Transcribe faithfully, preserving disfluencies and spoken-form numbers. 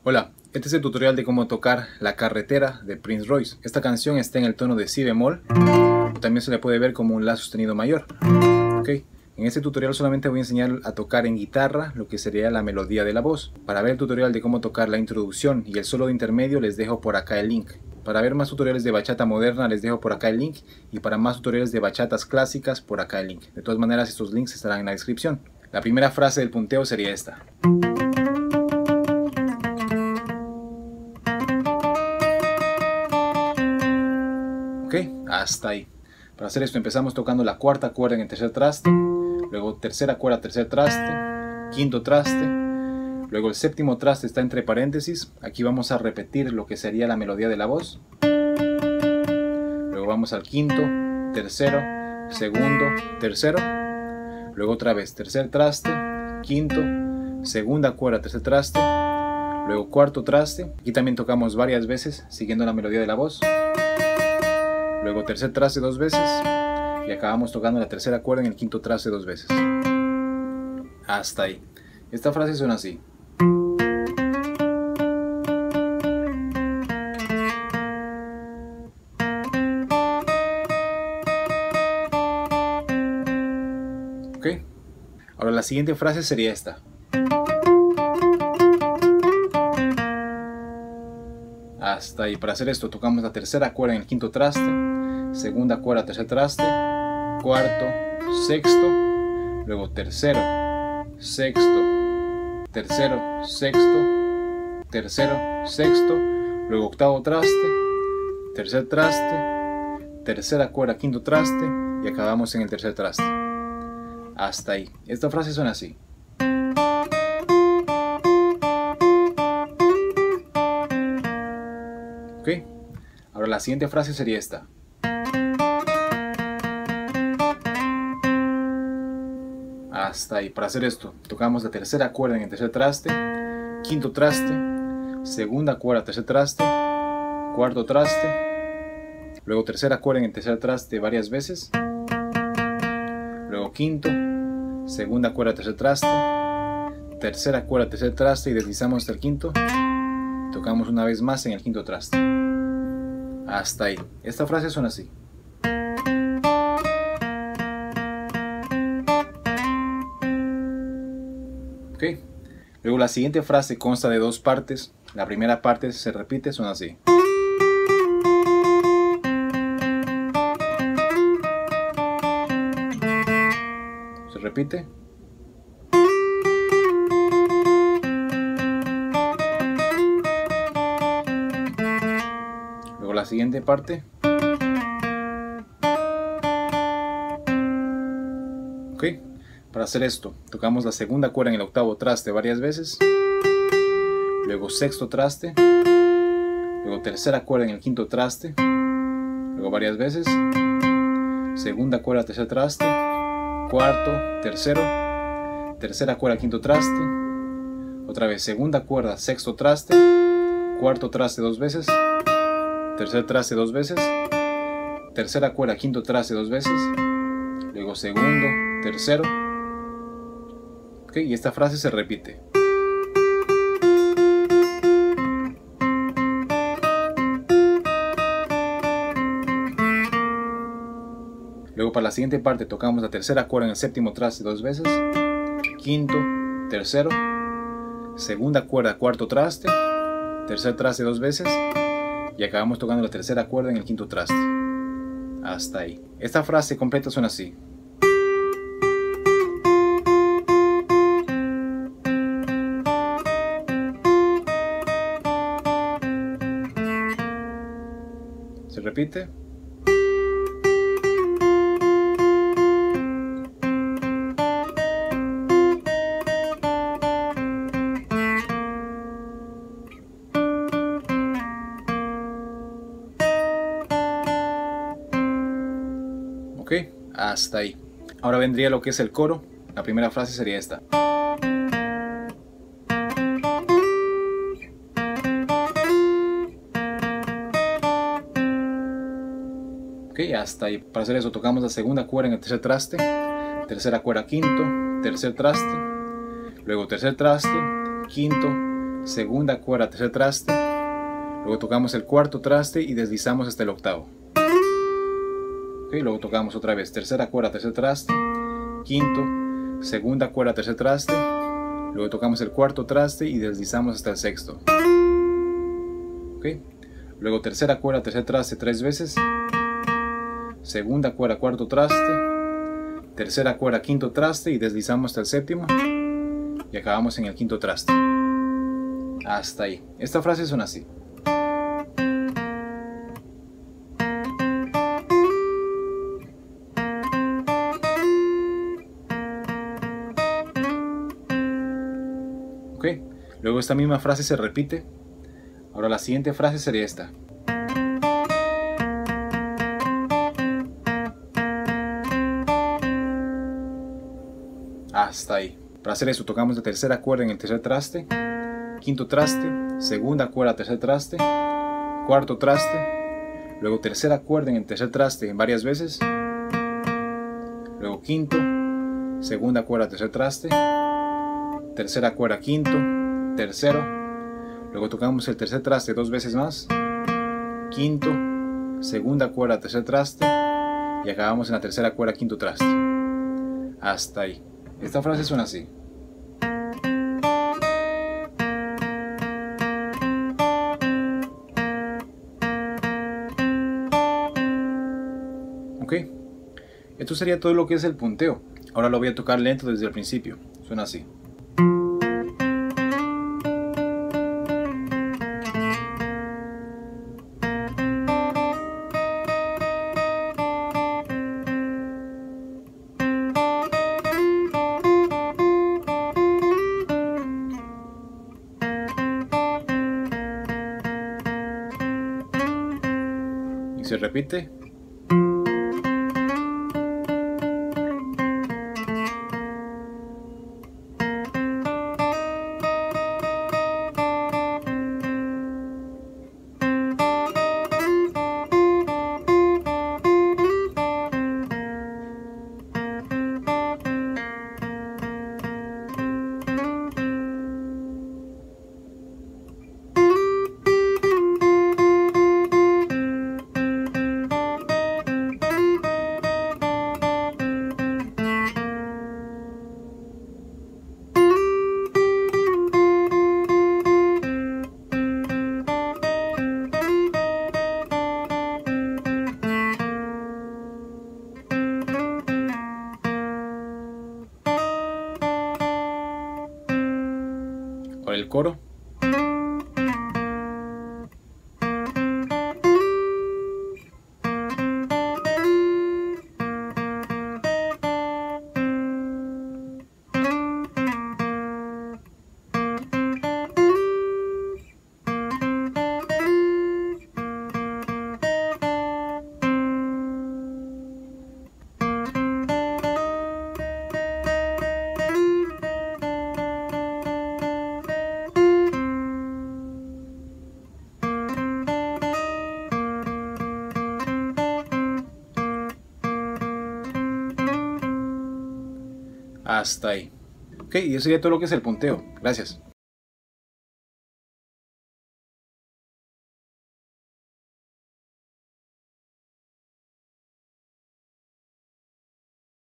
Hola, este es el tutorial de cómo tocar La Carretera de Prince Royce. Esta canción está en el tono de si bemol, o también se le puede ver como un la sostenido mayor. Okay. En este tutorial solamente voy a enseñar a tocar en guitarra lo que sería la melodía de la voz. Para ver el tutorial de cómo tocar la introducción y el solo de intermedio les dejo por acá el link. Para ver más tutoriales de bachata moderna les dejo por acá el link, y para más tutoriales de bachatas clásicas por acá el link. De todas maneras, estos links estarán en la descripción. La primera frase del punteo sería esta. Ok, hasta ahí. Para hacer esto empezamos tocando la cuarta cuerda en el tercer traste, luego tercera cuerda, tercer traste, quinto traste, luego el séptimo traste está entre paréntesis. Aquí vamos a repetir lo que sería la melodía de la voz. Luego vamos al quinto, tercero, segundo, tercero, luego otra vez tercer traste, quinto, segunda cuerda, tercer traste, luego cuarto traste. Aquí también tocamos varias veces siguiendo la melodía de la voz. Luego tercer traste dos veces y acabamos tocando la tercera cuerda en el quinto traste dos veces. Hasta ahí. Esta frase suena así. Ok. Ahora la siguiente frase sería esta. Hasta ahí. Para hacer esto tocamos la tercera cuerda en el quinto traste, segunda cuerda, tercer traste, cuarto, sexto, luego tercero, sexto, tercero, sexto, tercero, sexto, luego octavo traste, tercer traste, tercera cuerda, quinto traste y acabamos en el tercer traste. Hasta ahí. Esta frase suena así. Ok, ahora la siguiente frase sería esta. Hasta ahí. Para hacer esto tocamos la tercera cuerda en el tercer traste, quinto traste, segunda cuerda, tercer traste, cuarto traste, luego tercera cuerda en el tercer traste varias veces, luego quinto, segunda cuerda, tercer traste, tercera cuerda, tercer traste y deslizamos hasta el quinto. Tocamos una vez más en el quinto traste. Hasta ahí. Esta frase suena así. Ok. Luego la siguiente frase consta de dos partes. La primera parte se repite, suena así. Se repite. La siguiente parte. Ok, para hacer esto tocamos la segunda cuerda en el octavo traste varias veces, luego sexto traste, luego tercera cuerda en el quinto traste, luego varias veces, segunda cuerda, tercer traste, cuarto, tercero, tercera cuerda, quinto traste, otra vez segunda cuerda, sexto traste, cuarto traste dos veces, tercer traste dos veces, tercera cuerda, quinto traste dos veces, luego segundo, tercero. Ok, y esta frase se repite. Luego para la siguiente parte tocamos la tercera cuerda en el séptimo traste dos veces, quinto, tercero, segunda cuerda, cuarto traste, tercer traste dos veces y acabamos tocando la tercera cuerda en el quinto traste. Hasta ahí. Esta frase completa suena así. Se repite. Ok, hasta ahí. Ahora vendría lo que es el coro. La primera frase sería esta. Ok, hasta ahí. Para hacer eso tocamos la segunda cuerda en el tercer traste, tercera cuerda quinto, tercer traste, luego tercer traste, quinto, segunda cuerda, tercer traste, luego tocamos el cuarto traste y deslizamos hasta el octavo. Okay, luego tocamos otra vez tercera cuerda, tercer traste, quinto, segunda cuerda, tercer traste, luego tocamos el cuarto traste y deslizamos hasta el sexto. Okay. Luego tercera cuerda, tercer traste tres veces, segunda cuerda, cuarto traste, tercera cuerda, quinto traste y deslizamos hasta el séptimo y acabamos en el quinto traste. Hasta ahí. Esta frase suena así. Ok, luego esta misma frase se repite. Ahora la siguiente frase sería esta. Hasta ahí. Para hacer eso tocamos la tercera cuerda en el tercer traste, quinto traste, segunda cuerda, tercer traste, cuarto traste, luego tercera cuerda en el tercer traste en varias veces, luego quinto, segunda cuerda, tercer traste, tercera cuerda, quinto, tercero, luego tocamos el tercer traste dos veces más, quinto, segunda cuerda, tercer traste y acabamos en la tercera cuerda, quinto traste. Hasta ahí. Esta frase suena así. Ok, esto sería todo lo que es el punteo. Ahora lo voy a tocar lento desde el principio. Suena así. Y se repite. Ahora el coro. Hasta ahí. Ok, y eso sería todo lo que es el punteo. Gracias.